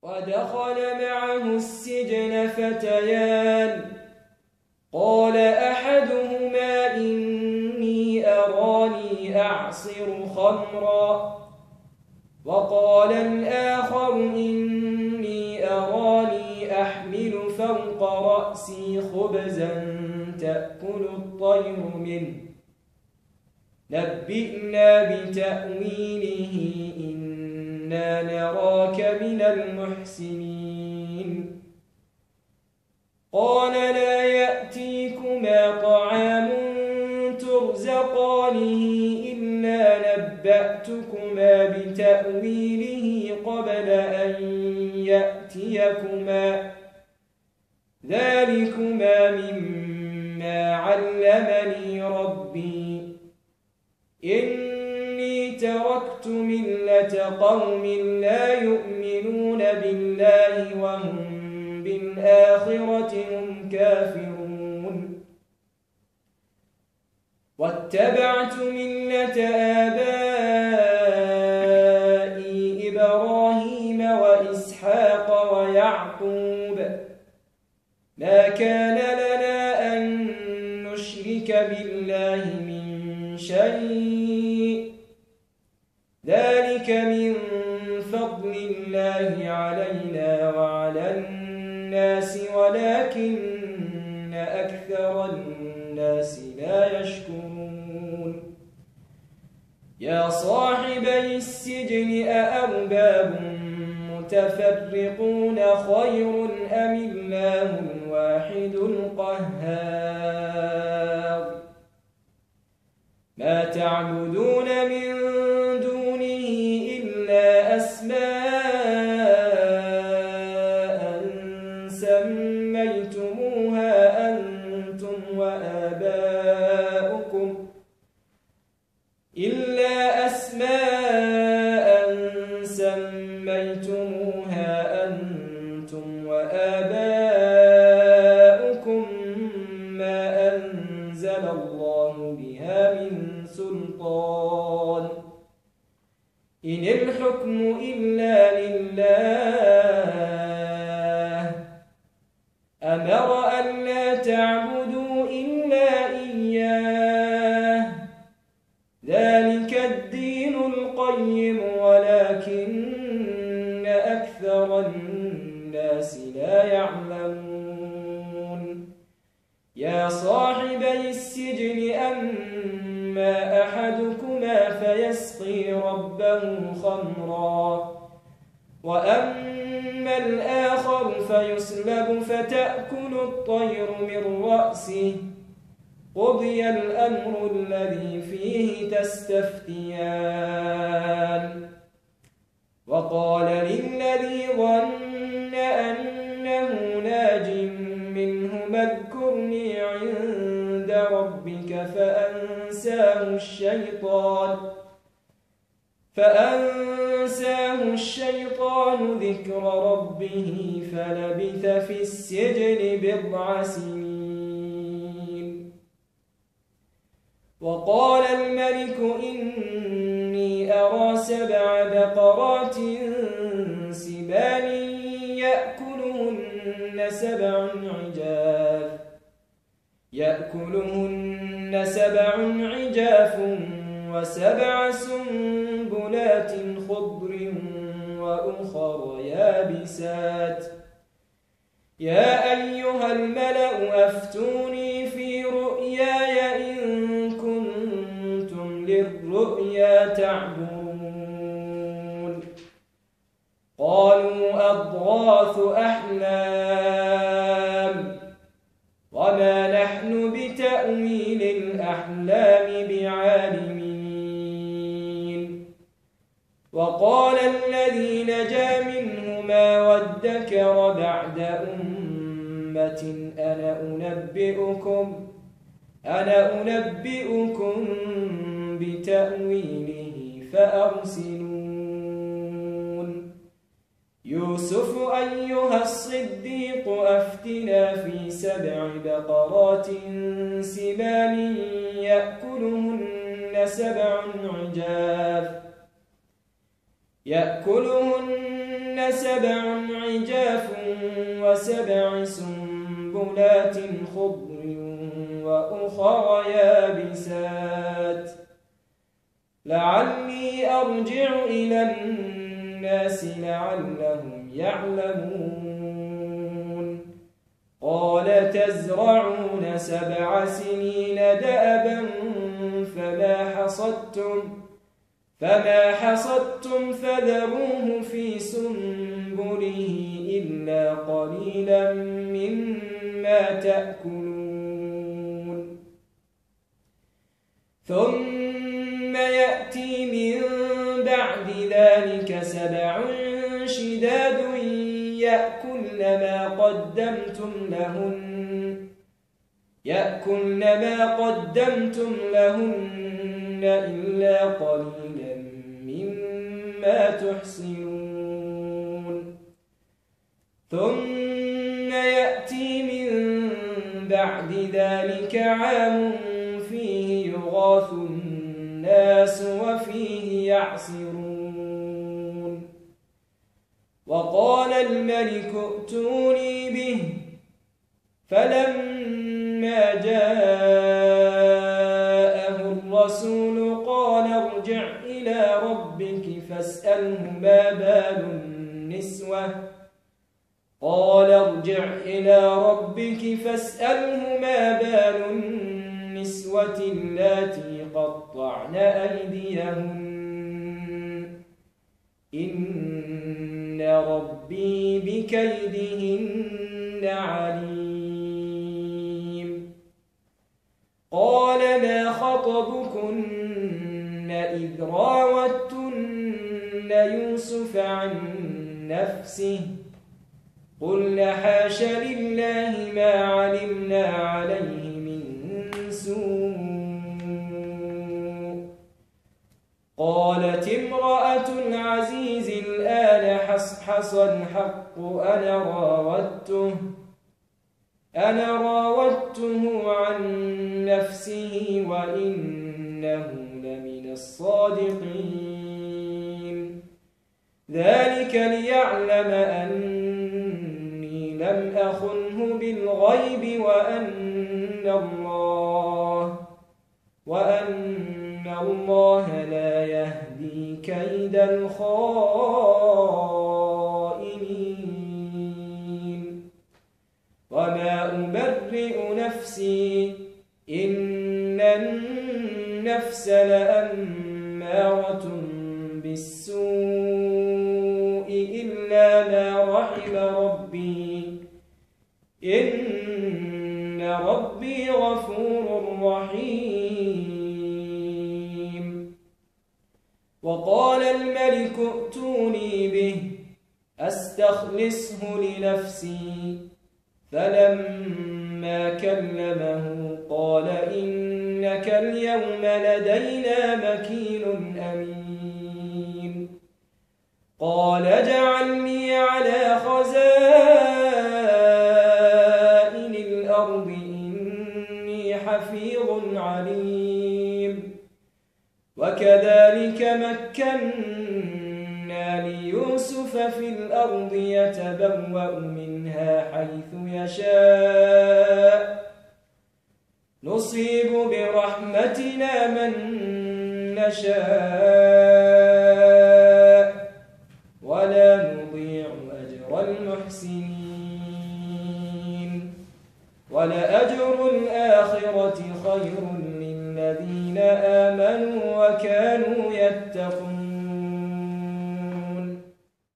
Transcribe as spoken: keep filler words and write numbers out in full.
ودخل معه السجن فتيان قال أحدهما إني أراني أعصر خمرا وقال الآخر إني أراني أحمل فوق رأسي خبزا تأكل الطير منه نبئنا بتأويله إنا نراك من المحسنين قال لا يأتيكما طعام ترزقانه إلا نبأتكما بتأويله قبل أن يأتيكما ذلكما مما علمني ربي إني تركت ملة قوم لا يؤمنون بالله وهم بالآخرة هم كافرون واتبعت ملة آبائي إبراهيم وإسحاق ويعقوب ما كان لنا أن نشرك بالله من شيء ذلك من فضل الله علينا وعلى الناس ولكن أكثر الناس لا يشكرون يا صاحبي السجن أأرباب متفرقون خير أم الله الواحد القهار ما تعبدون من دونه إلا أسماء سميتموها أنتم وآباؤكم إلا أسماء سميتموها أنتم وآباؤكم ما أنزل الله بها من سلطان إن الحكم إلا لله أمر أن لا تعبدوا إلا إياه ذلك الدين القيم ولكن أكثر الناس لا يعلمون يا صاحبي السجن أما أحدكما فيسقي ربه خمرا وأما الآخر فيصلب فتأكل الطير من رأسه قضي الأمر الذي فيه تستفتيان وقال للذي ظن أنه ناج منهما اذكرني عند ربك فأنساه الشيطان فأنساه الشيطان ذكر ربه فلبث في السجن بضع سنين وقال الملك إني أرى سبع بقرات سمان يأكلهن سبع عجاف يأكلهن سبع عجاف وسبع سنبلات خضر وأخر يابسات يا أيها الملأ أفتوني في رؤياي إن كنتم للرؤيا تعبرون قالوا أضغاث أحلام وما نحن بتأويل الأحلام بعالمين وقال الذي نجا منهما وادكر بعد أمة أنا أنبئكم أنا أنبئكم بتأويله فأرسلون يوسف أيها الصديق أفتنا في سبع بقرات سمان يأكلهن سبع عجاف يأكلهن سبع عجاف وسبع سنبلات خضر وأخر يابسات لعلي أرجع إلى الناس لعلهم يعلمون قال تزرعون سبع سنين دأبا فما حصدتم فما حصدتم فذروه في سنبله إلا قليلا مما تأكلون ثم يأتي من بعد ذلك سبع شداد يأكلن ما قدمتم لهن يأكلن ما قدمتم لهن إلا قليلا مما تحصنون ثم يأتي من بعد ذلك عام فيه يغاث الناس وفيه يعصرون وقال الملك ائتوني به فلما جاءه الرسول قال ارجع إلى ربك فاسأله ما بال النسوة قال ارجع إلى ربك فاسأله ما بال النسوة اللاتي قطعن أيديهن إن ربي بكيدهن عليم قال ما خطبكن إذ راوتن يوسف عن نفسه قلنا حاش لله ما علمنا عليه من سوء قالت امرأة العزيز الآن حصحص الحق أنا راودته أنا راودته عن نفسه وإنه لمن الصادقين ذلك ليعلم أني لم أخنه بالغيب وأن الله وأن الله لا يهدي كيد الخائنين وما أبرئ نفسي إن النفس لأمارة بالسوء إلا ما رحم ربي إن ربي غفور رحيم وقال الملك ائتوني به أستخلصه لنفسي فلما كلمه قال إنك اليوم لدينا مكين أمين قال اجعلني على خزائن الأرض إني حفيظ عليم وكذلك مكنا ليوسف في الأرض يتبوأ منها حيث يشاء نصيب برحمتنا من نشاء ولا نضيع أجر المحسنين ولأجر الآخرة خير للذين آمنوا وكانوا يتقون